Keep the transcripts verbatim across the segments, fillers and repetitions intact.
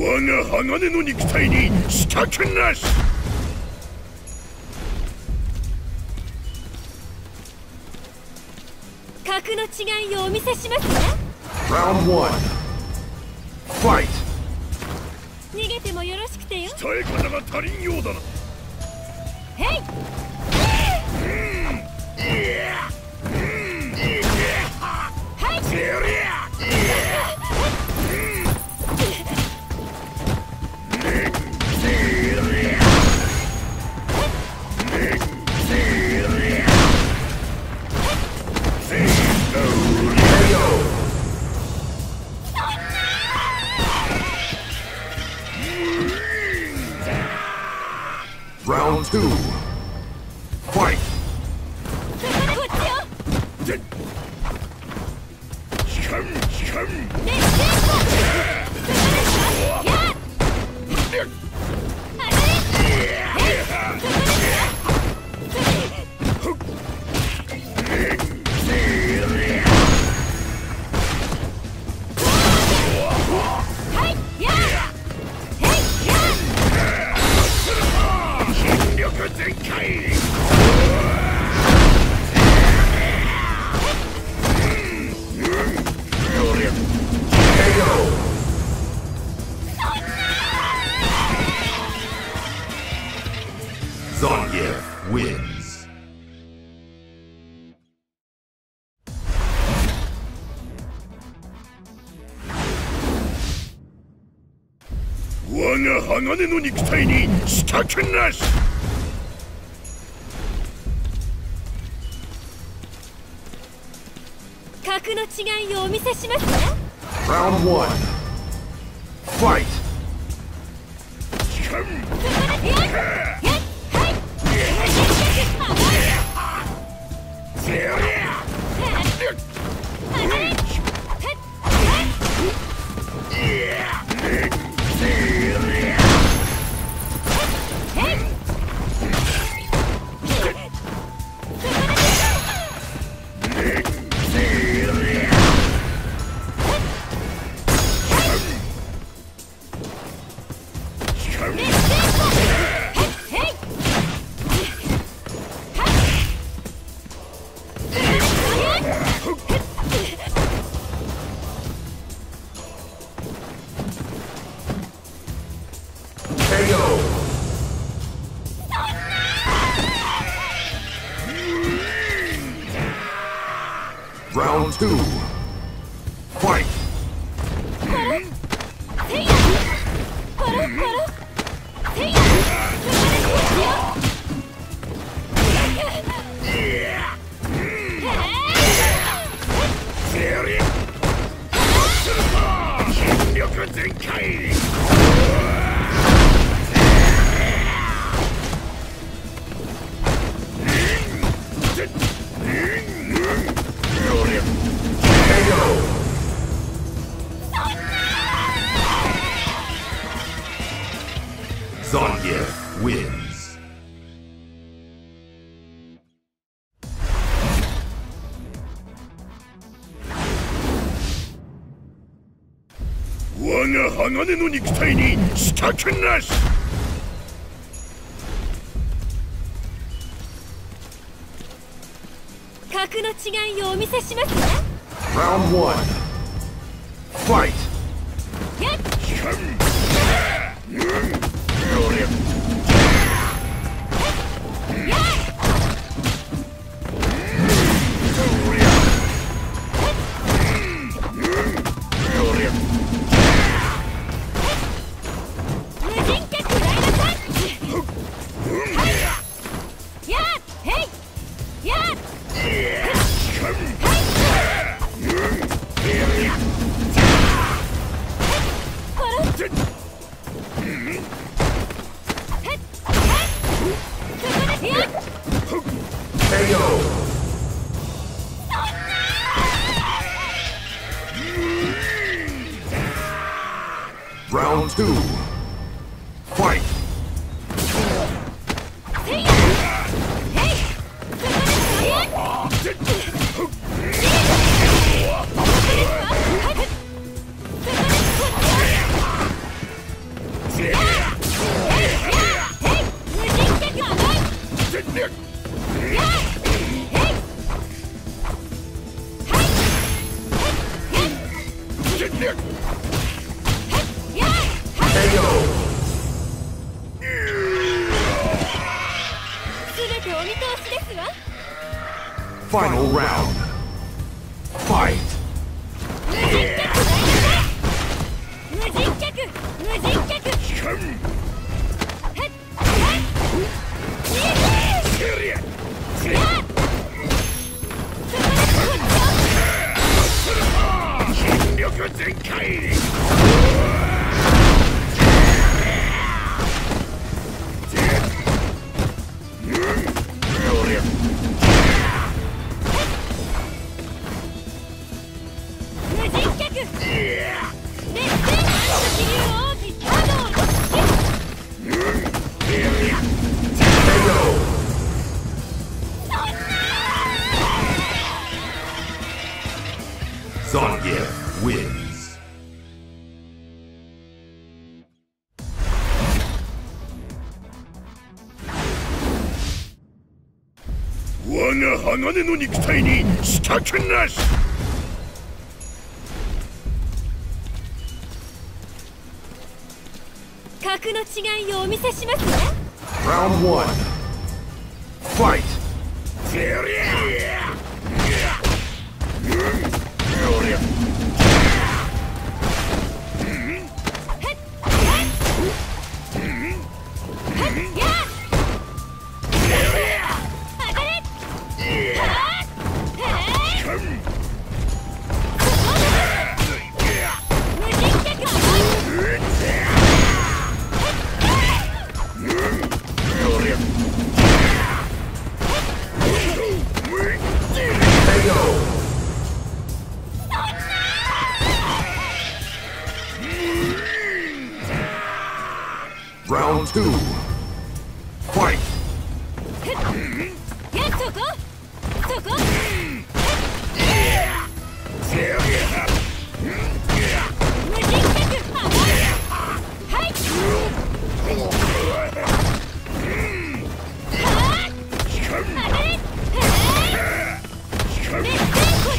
我が鋼の肉体に死角なし。 格の違いをお見せしますね。 Round one. Fight. 逃げてもよろしくてよ。 鍛え方が足りんようだな。 へい。 Round two. Fight. 我が鋼の肉体に死角なし。 格の違いをお見せしますね。 Round one. Fight. Round two. Fight. 全開。 Zangief wins. 我が鋼の肉体に死角なし。 格の違いをお見せしますね。 Round one. Fight. Round two. Fight. こ全てお見通しですわ。 Final round. Fight. 無人客無人客無人客聞かんへっへっセリアセリやっア筋力全開無人客熱戦気流王子波動の Zangief wins. 我が鋼の肉体に支度なし。 格の違いをお見せしますね。 Round one. Fight. セリア Round two. Fight. やっそこそこ無人客甘いはい当たれ熱戦こ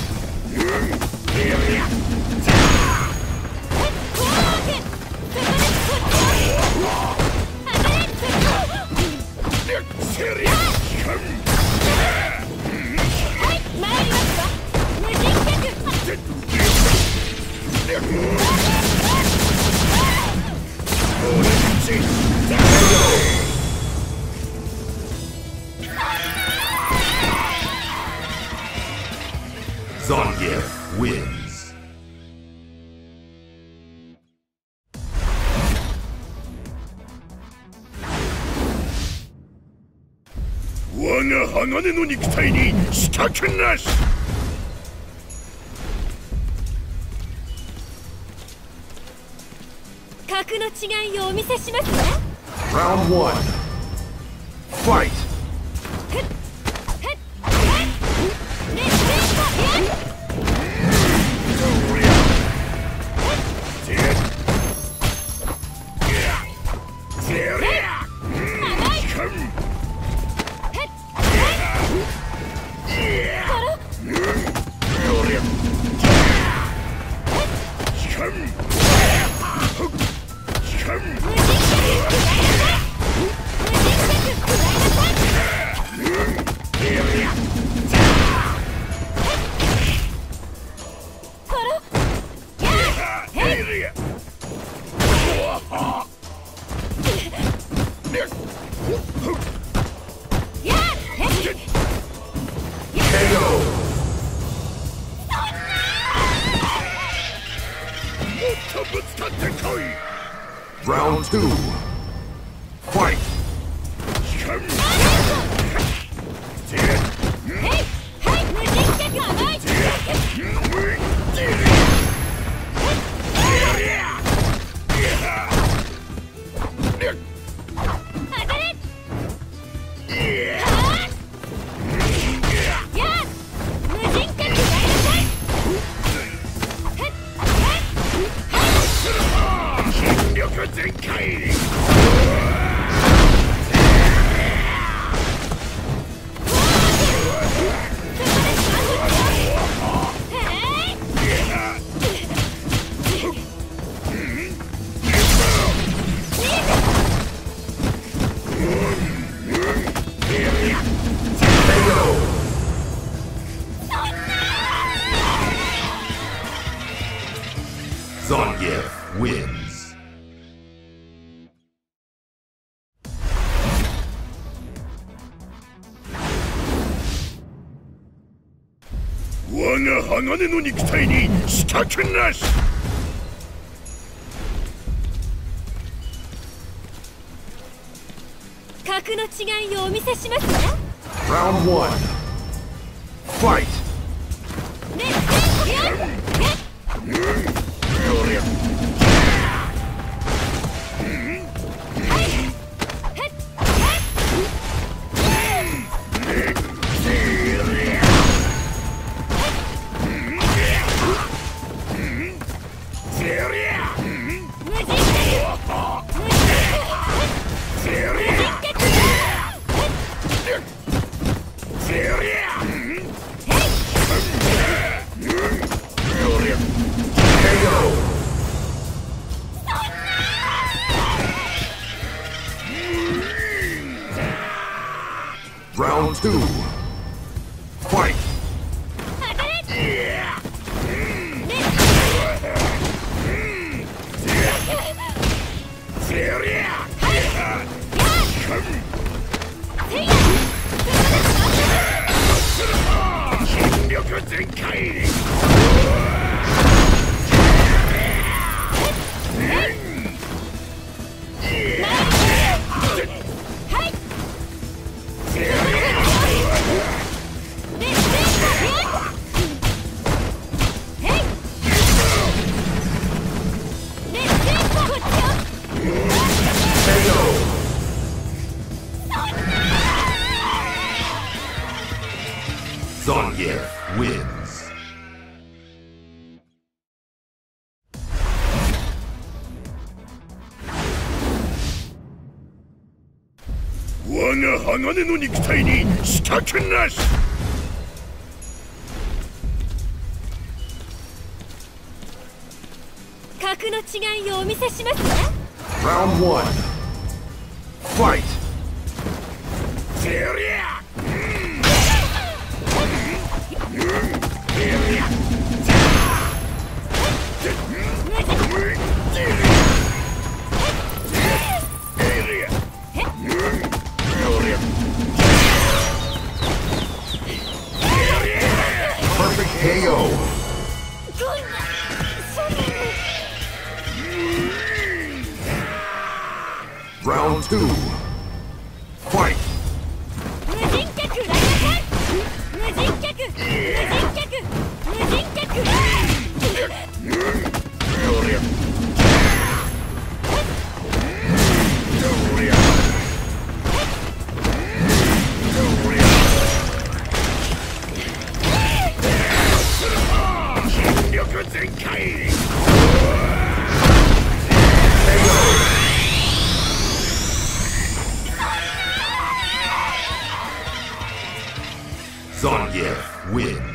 Zangief wins. 我が鋼の肉体に支度なし。 格の違いをお見せしますね。 Round one. Fight. ぶつかってこい。 Round two. Fight. 無人客甘い当たれ無人客筋力全開。 Zangief wins. 我が鋼の肉体に仕掛けなし。 格の違いをお見せしますね。 Round one. Fight. 熱戦。 Round two. Fight. 筋力全開。 Zangief wins. 我が鋼の肉体に仕掛けなし。 格の違いをお見せしますね。 Round one. Fight. ケーオー. Round two. Fight. 無人客ライダー無人客無人客無人客筋力全開。 Zangief wins.